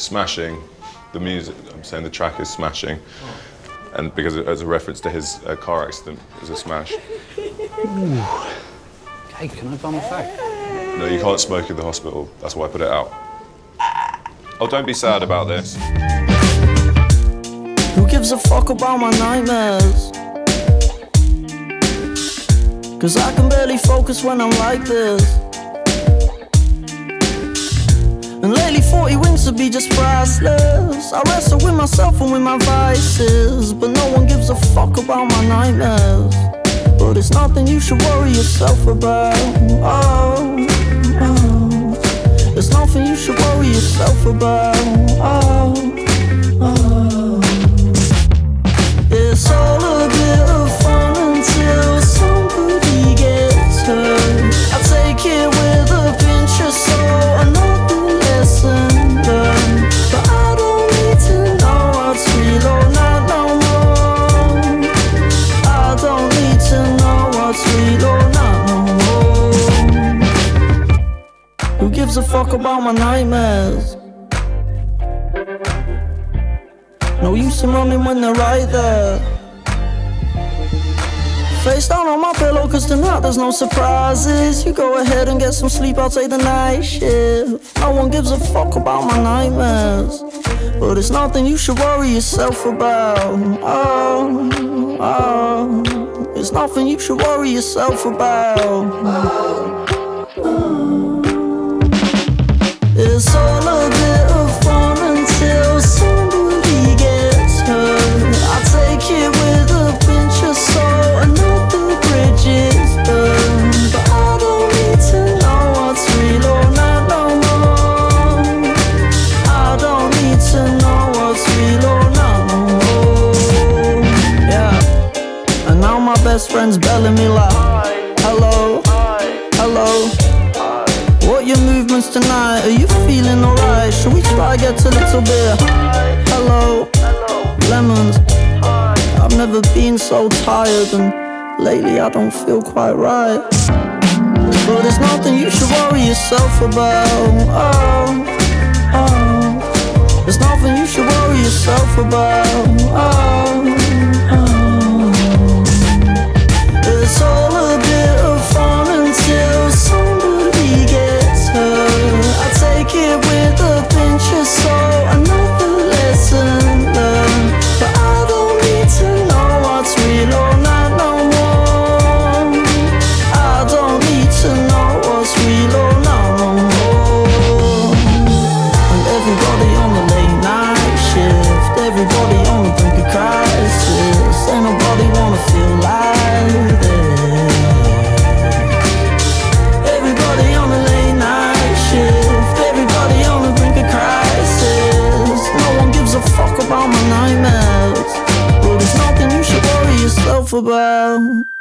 smashing, the music, I'm saying the track is smashing, and because as a reference to his car accident, it's a smash. Ooh. Okay, can I bum a fag? No, you can't smoke in the hospital, that's why I put it out. Oh, don't be sad about this. Who gives a fuck about my nightmares? Cause I can barely focus when I'm like this. And lately 40 wings to be just priceless. I wrestle with myself and with my vices, but no one gives a fuck about my nightmares. But it's nothing you should worry yourself about. Oh, oh. It's nothing you should worry yourself about. Oh, oh. It's all a bit of fun until somebody gets hurt. I take it with a pinch of salt, another lesson learned. But I don't need to know what's real or not no more. I don't need to know what's real or not no more. Who gives a fuck about my nightmares? No use in running when they're right there. Face down on my pillow cause tonight there's no surprises. You go ahead and get some sleep, I'll take the night shift. No one gives a fuck about my nightmares, but it's nothing you should worry yourself about. Oh, oh. It's nothing you should worry yourself about. It's all a bit of fun until somebody gets hurt. I take it with a pinch of salt, another bridge is burned. But I don't need to know what's real or not no more. I don't need to know what's real or not no more. Yeah. And now my best friend's belling me like, hello, hello. What your movements tonight? Are you feeling alright? Should we try get a little bit high? Hello, lemons. I've never been so tired, and lately I don't feel quite right. But it's nothing you should worry yourself about. Oh, oh. There's nothing you should worry yourself about. Oh, oh. It's all a bit of fun until somebody gets hurt. I take it with a pinch of salt, another lesson learned. But I don't need to know what's real or not no more. I don't need to know what's real or not no more. And everybody on the late night shift, everybody on the brink of crisis. Ain't nobody wanna feel like this. Everybody on the late night shift, everybody on the brink of crisis. No one gives a fuck about my nightmares, but it's nothing you should worry yourself about.